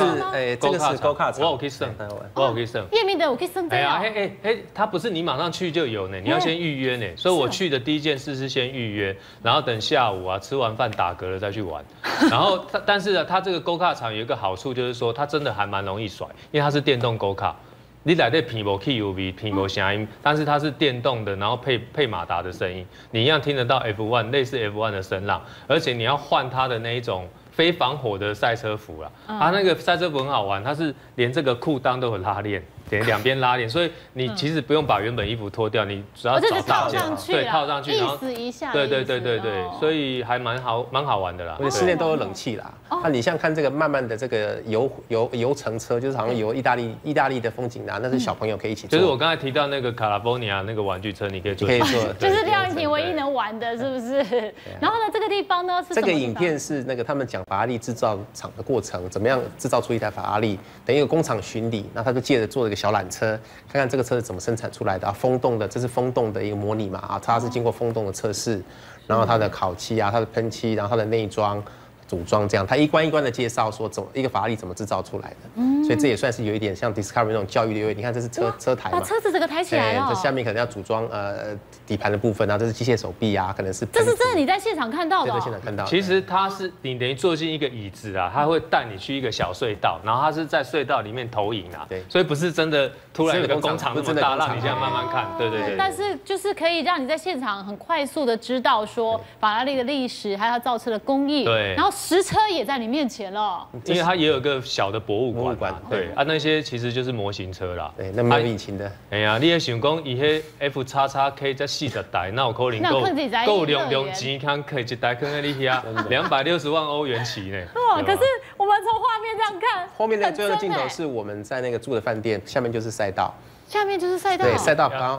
Go Kart 我有可以升，我有可以升。 叶明德我可以升这样。 它不是你马上去就有呢，你要先预约呢。所以我去的第一件事是先预约，然后等下午吃完饭打嗝了再去玩。然后但是呢，它这个 Go Kart 场有一个好处就是说，它真的还蛮容易甩，因为它是电动 Go Kart。你来的皮无 KUV 皮无声音，但是它是电动的，然后配马达的声音，你一样听得到 F1 类似 F1 的声浪，而且你要换它的那一种非防火的赛车服啦。那个赛车服很好玩，它是连这个裤裆都有拉链，两边拉链，所以你其实不用把原本衣服脱掉，你只要找套件，对，套上去，然后一下， 对，所以还蛮好玩的啦。 而且室内都有冷气啦。那你像看这个慢慢的这个游程车，就是好像游意大利的风景啊，那是小朋友可以一起坐。 就是我刚才提到那个 California 那个玩具车，你可以坐， 就是廖英婷唯一能玩的，是不是？然后呢，这个地方呢是这个影片是那个他们讲法拉利制造厂的过程，怎么样制造出一台法拉利，等于一个工厂巡礼，那他就借着做了一个小缆车，看看这个车是怎么生产出来的啊，风洞的，这是风洞的一个模拟嘛啊，它是经过风洞的测试，然后它的烤漆啊，它的喷漆，然后它的内装。组装这样，它一关一关的介绍说一个法拉利怎么制造出来的，所以这也算是有一点像 Discovery 那种教育的优惠。你看这是车台嘛， 把车子整个抬起来了， 这下面可能要组装底盘的部分啊，这是机械手臂啊，可能是。 这是真的你在现场看到的， 在现场看到。 其实它是你等于坐进一个椅子啊，它会带你去一个小隧道，然后它是在隧道里面投影啊，对，所以不是真的突然有个工厂那么大，让你这样慢慢看，对。 但是就是可以让你在现场很快速的知道说法拉利的历史，还有它造车的工艺，对，然后实车也在你面前了， 因为它也有一个小的博物馆，对啊，那些其实就是模型车啦， 对，那没有引擎的。 哎呀，你也想讲，伊迄 F XXK 才40台，那有可能够两钱，可以一台放在你遐260万欧元起呢。 哇！可是我们从画面这样看， 后面的最后的镜头是我们在那个住的饭店，下面就是赛道，对，赛道，然后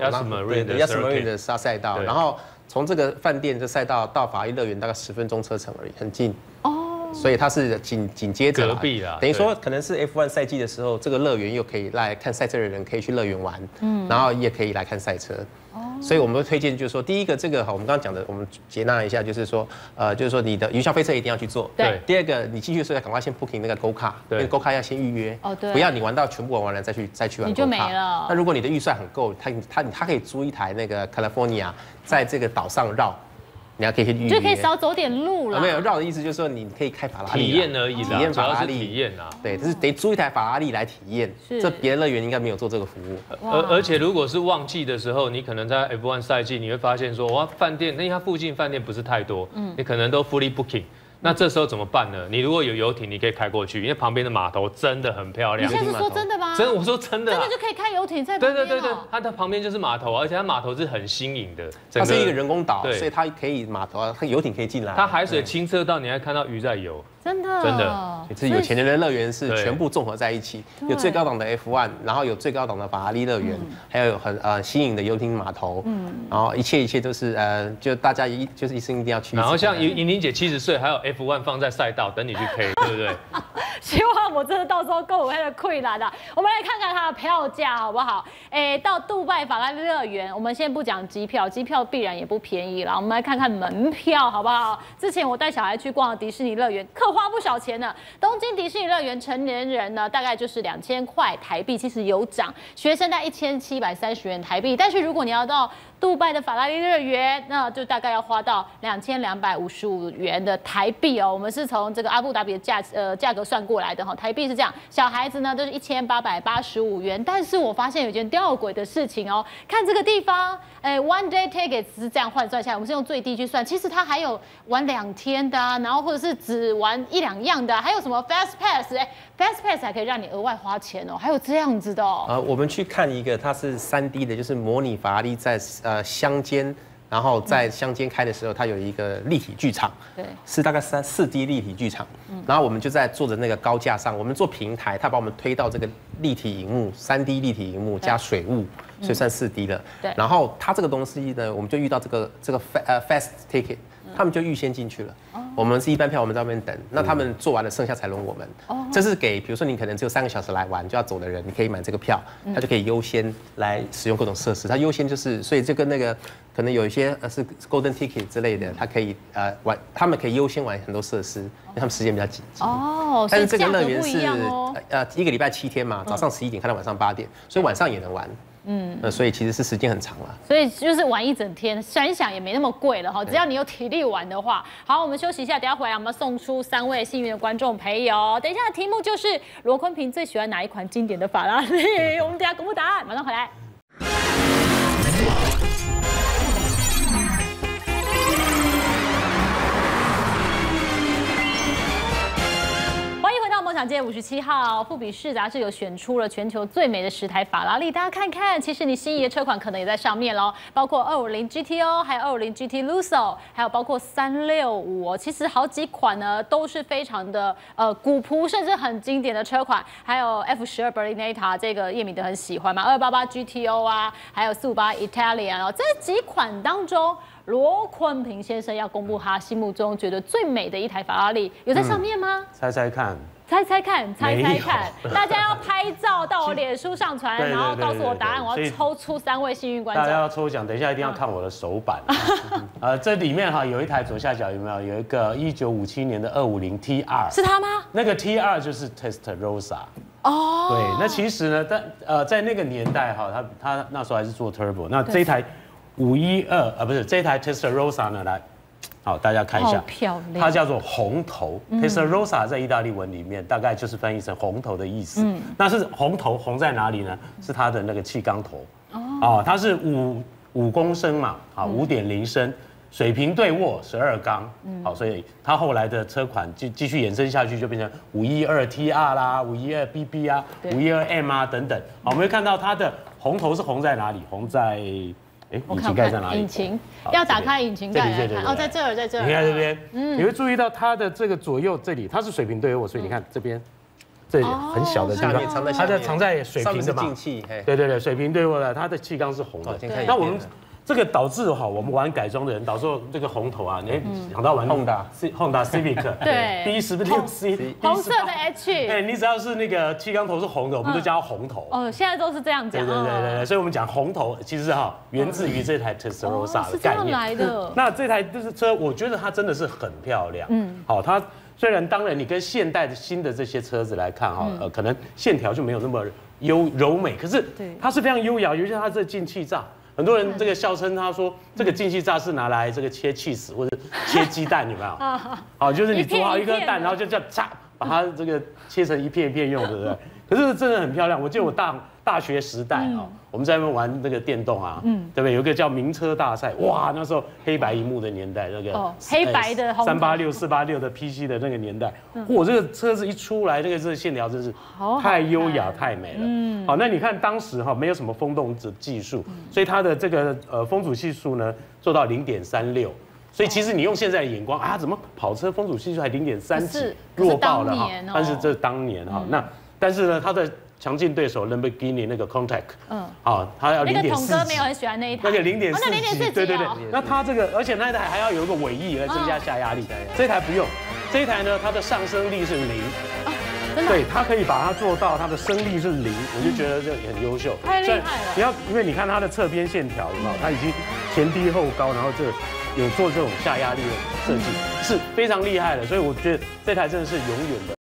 Yas 的赛道，然后从这个饭店的赛道到法拉利乐园大概10分钟车程而已，很近。所以它是紧接着隔壁啦， 等于说可能是 F1 赛季的时候，这个乐园又可以来看赛车的人可以去乐园玩，然后也可以来看赛车。所以我们会推荐，就是说，第一个这个我们刚刚讲的，我们接纳一下，就是说你的云霄飞车一定要去做。对。第二个，你进去的时候要赶快先 booking 那个 Go Kart， 因为 Go Kart 要先预约。对。不要你玩到全部玩完了再去玩 Go Kart。你就没了。 那如果你的预算很够，它可以租一台那个 California， 在这个岛上绕。你要可以去预约， 就可以少走点路了。 没有绕的意思就是说，你可以开法拉利体验而已， 体验法拉利体验啊。 对，就是得租一台法拉利来体验。这别的乐园应该没有做这个服务。 而且如果是旺季的时候，你可能在 F1 赛季，你会发现说，哇，饭店，因为它附近饭店不是太多，你可能都 fully booking。那这时候怎么办呢？你如果有游艇，你可以开过去，因为旁边的码头真的很漂亮。 你现在是说真的吗？ 真的，我说真的， 真的就可以开游艇在旁边。 对，它的旁边就是码头，而且它码头是很新颖的。 它是一个人工岛，所以它可以码头啊，它游艇可以进来。 它海水清澈到你还看到鱼在游。 真的真的， 这有钱人的乐园是全部综合在一起，有最高档的 F1，然后有最高档的法拉利乐园，还有很新颖的游艇码头，然后一切都是就大家就是一生一定要去。 然后像莹莹姐70岁，还有 F1 放在赛道等你去 K， 对不对？ 希望我真的到时候够我的困难的。我们来看看它的票价好不好？到杜拜法拉利乐园，我们先不讲机票，机票必然也不便宜啦。我们来看看门票好不好？之前我带小孩去逛迪士尼乐园，可花不少钱呢。东京迪士尼乐园成年人呢，大概就是2000块台币，其实有涨，学生在1730元台币。但是如果你要到杜拜的法拉利乐园，那就大概要花到2255元的台币哦。我们是从这个阿布达比的价格算过来的哈，台币是这样。小孩子呢都是1885元，但是我发现有件吊诡的事情哦，看这个地方，one day tickets 是这样换算下来，我们是用最低去算，其实它还有玩2天的啊，然后或者是只玩1-2样的，还有什么 fast pass，fast pass 还可以让你额外花钱哦，还有这样子的哦。 我们去看一个，它是3D 的，就是模拟法拉利在乡间，然后在乡间开的时候，它有一个立体剧场， 对， 是大概4D 立体剧场。然后我们就在坐着那个高架上，我们做平台，它把我们推到这个立体荧幕，3D 立体荧幕加水雾，所以算4D 了。 对。 然后它这个东西呢，我们就遇到这个fast ticket， 他们就预先进去了。我们是一般票，我们在外面等，那他们做完了，剩下才轮我们。这是给比如说你可能只有3个小时来玩就要走的人，你可以买这个票，他就可以优先来使用各种设施。它优先就是，所以就跟那个可能有一些是 golden ticket 之类的，它可以玩，他们可以优先玩很多设施，因为他们时间比较紧急。 哦， 但是这个乐园是1个礼拜7天嘛，早上11点开到晚上8点，所以晚上也能玩。所以其实是时间很长了， 所以就是玩一整天，想一想也没那么贵了哈，只要你有体力玩的话。好，我们休息一下，等下回来我们送出3位幸运的观众朋友。等一下的题目就是罗坤平最喜欢哪一款经典的法拉利？我们等下公布答案，马上回来。梦想街57号，富比士杂志有选出了全球最美的10台法拉利，大家看看，其实你心仪的车款可能也在上面喽，包括250 GTO， 还有250 GT Lusso， 还有包括365，其实好几款呢都是非常的古朴，甚至很经典的车款，还有 F12 Berlinetta 这个叶敏德很喜欢嘛，288 GTO 啊，还有458 Italian 哦，这几款当中。罗坤平先生要公布他心目中觉得最美的一台法拉利，有在上面吗？ 猜猜看， 大家要拍照到我脸书上传，然后告诉我答案，我要抽出3位幸运观众。 大家要抽奖，等一下一定要看我的手板。这里面哈有一台左下角有没有一个1957年的250 TR？ 是它吗？那个 TR 就是 Testarossa。哦，对，那其实呢，在那个年代哈，他那时候还是做 Turbo， 那这一台512不是这一台 Testarossa 呢来。好，大家看一下， 漂亮， 它叫做红头。Testarossa 在意大利文里面大概就是翻译成红头的意思。那是红头，红在哪里呢？是它的那个气缸头。它是5公升嘛，啊5.0升，水平对握12缸。好，所以它后来的车款继续延伸下去，就变成512 TR 啦，512 BB 啊，512 M 啊等等。好，我们会看到它的红头是红在哪里？红在引擎盖在哪里？ 引擎要打开引擎盖来看。哦，在这儿，在这儿。 你看这边，你会注意到它的这个左右这里，它是水平对握，所以你看这边，这里很小的地方，它藏在水平的嘛。 进气。 对，水平对握的，它的气缸是红的。那我们这个导致我们玩改装的人，导致这个红头啊，你想到玩 Honda Civic， 对 B16C， 红色的 H， 你只要是那个气缸头是红的，我们就叫红头。 哦，现在都是这样讲。 对，所以我们讲红头，其实源自于这台 Testarossa 的概念。 是这样来的。 那这台车，我觉得它真的是很漂亮。好，它虽然当然你跟现代的新的这些车子来看可能线条就没有那么柔美，可是它是非常优雅，尤其是它这进气栅。很多人这个笑称他说这个进气栅是拿来这个切cheese或者切鸡蛋，有没有？好，就是你煮好一颗蛋，然后就这样把它这个切成一片一片用，对不对？可是真的很漂亮。我记得我大学时代我们在那边玩那个电动对不对？有一个叫名车大赛，哇，那时候黑白荧幕的年代，那个黑白的 386、486的 PC 的那个年代，哇，这个车子一出来，这个线条真是太优雅、太美了。好，那你看当时没有什么风洞技术，所以它的这个风阻系数呢做到0.36， 所以其实你用现在的眼光啊，怎么跑车风阻系数还0.3几，弱爆了哈。但是这当年哈，但是呢，它的强劲对手 Lamborghini 那个 Countach， 它要0.4。 那个童哥没有很喜欢那一台。 那个0.4。 那0.4。 对。那它这个，而且那一台还要有一个尾翼来增加下压力，这一台不用。这一台呢，它的上升力是0。对，它可以把它做到它的升力是0，我就觉得这很优秀。 太厉害了！ 因为你看它的侧边线条，有没有？它已经前低后高，然后有做这种下压力的设计，是非常厉害的。所以我觉得这台真的是永远的。